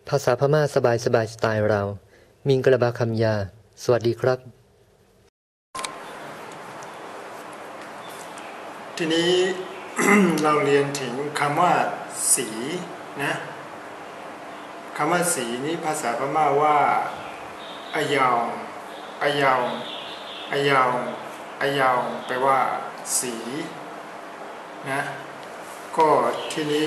ภาษาพม่าสบายสไตล์เรามิงกระบาคำยาสวัสดีครับทีนี้ เราเรียนถึงคำว่าสีนะคำว่าสีนี้ภาษาพม่าว่าอายาวอายาวอายาวอายาวแปลว่าสีนะก็ทีนี้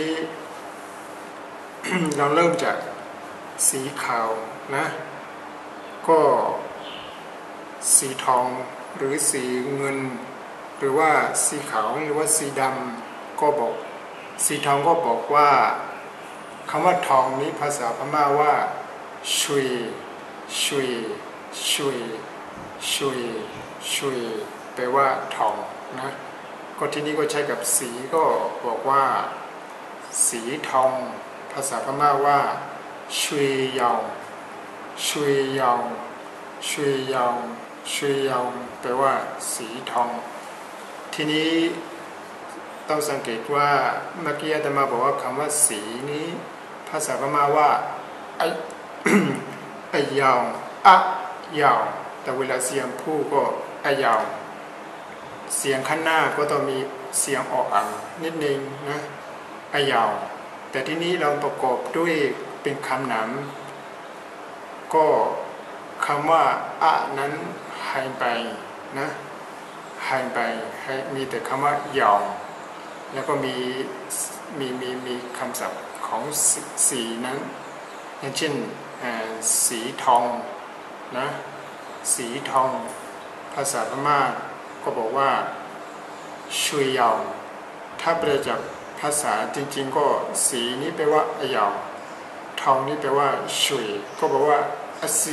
เราเริ่มจากสีขาวนะก็สีทองหรือสีเงินหรือว่าสีขาวหรือว่าสีดำก็บอกสีทองก็บอกว่าคำว่าทองนี้ภาษาพม่าว่าชุยชุยชุยชุยชุยแปลว่าทองนะก็ที่นี้ก็ใช้กับสีก็บอกว่าสีทองภาษาพม่าว่าชุยยองชุยยองชุยยองชุยยองแปลว่าสีทองทีนี้ต้องสังเกตว่าเมื่อกี้อาตมาบอกว่าคำว่าสีนี้ภาษาพม่าว่าไอยาวอะยาวแต่เวลาเสียงพูดก็ไอยาวเสียงข้างหน้าก็ต้องมีเสียงออกอ่างนิดนึงนะไอยาวแต่ที่นี้เราประกอบด้วยเป็นคำนามก็คำว่าอะนั้นหายไปนะหายไปมีแต่คำว่ายาวแล้วก็มีคำศัพท์ของสีนั้นอย่างเช่นสีทองนะสีทองภาษาพม่าก็บอกว่าชุยยาวถ้าแปลจากภาษาจริงๆก็สีนี้แปลว่าอยาวทองนี้แปลว่าชุยก็บอกว่าสี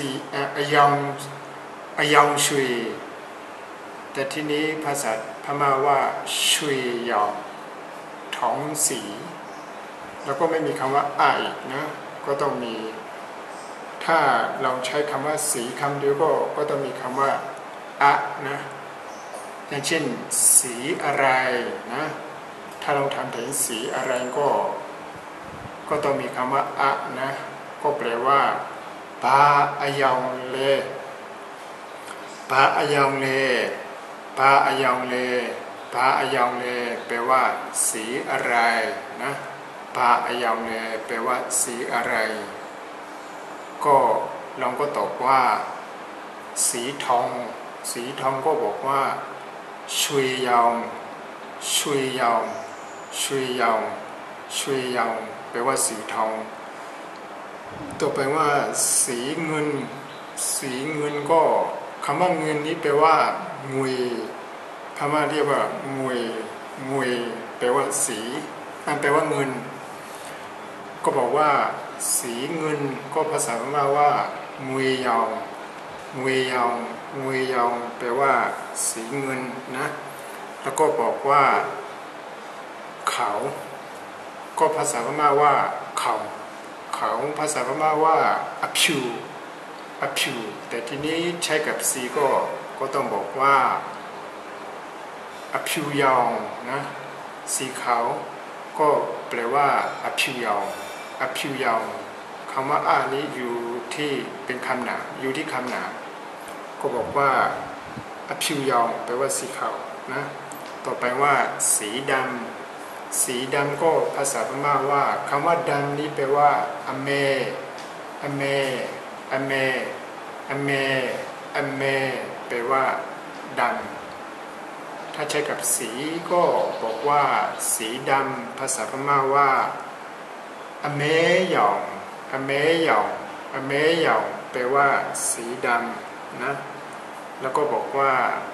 อยาวชุยแต่ที่นี้ภาษาพม่าว่าชุยยาวทองสีแล้วก็ไม่มีคำว่าอะอีกนะก็ต้องมีถ้าเราใช้คำว่าสีคำเดียวก็ต้องมีคำว่าอะนะอย่างเช่นสีอะไรนะถ้าเราทำถึงสีอะไรก็ต้องมีคำว่าอะนะก็แปลว่าปาอายองเลปาอายองเลปาอายองเลปาอายองเลแปลว่าสีอะไรนะปาอายองเลแปลว่าสีอะไรก็เราก็ตอบว่าสีทองสีทองก็บอกว่าชุยยองชุยยองชุยยองชุยยองแปลว่าสีทองต่อไปว่าสีเงินสีเงินก็คำว่าเงินนี้แปลว่างุยพม่าเรียกว่างุยงุยแปลว่าสีแปลว่าเงินก็บอกว่าสีเงินก็ภาษาพม่าว่างุยยองงุยยองงุยยองแปลว่าสีเงินนะแล้วก็บอกว่าเขาก็ภาษาพม่าว่าเขาภาษาพม่าว่าอพิวอพิวแต่ทีนี้ใช้กับสีก็ต้องบอกว่าอพิวยองนะสีขาวก็แปลว่าอพิวยองอพิวยองคำว่าอานี้อยู่ที่เป็นคำหนาอยู่ที่คำหนาก็บอกว่าอพิวยองแปลว่าสีขาวนะต่อไปว่าสีดำสีดำก็ภาษาพม่าว่าคำว่าดำนี้แปลว่าอเมอเมอเมอเมอเมแปลว่าดำถ้าใช้กับสีก็บอกว่าสีดำภาษาพม่าว่าอเมยองอเมยองอเมยองแปลว่าสีดำนะแล้วก็บอกว่า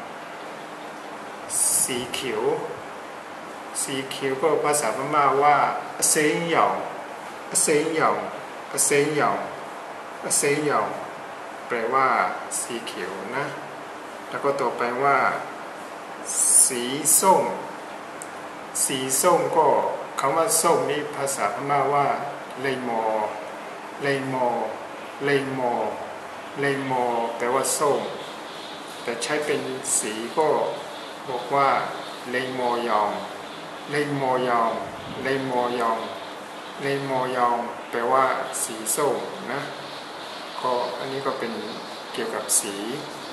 สีเขียวสีเขียวก็ภาษาพม่าว่าเซงหยองเซงหยองเซงหยองเซงหยองแปลว่าสีเขียวนะแล้วก็ต่อไปว่าสีส้มสีส้มก็คำว่าส้มนี้ภาษาพม่าว่าเลมอเลมอเลมอเลมอแปลว่าส้มแต่ใช้เป็นสีก็บอกว่าเลมอยองเลมอยองเลมอยองในมอยองแปลว่าสีส้มนะก็อันนี้ก็เป็นเกี่ยวกับสี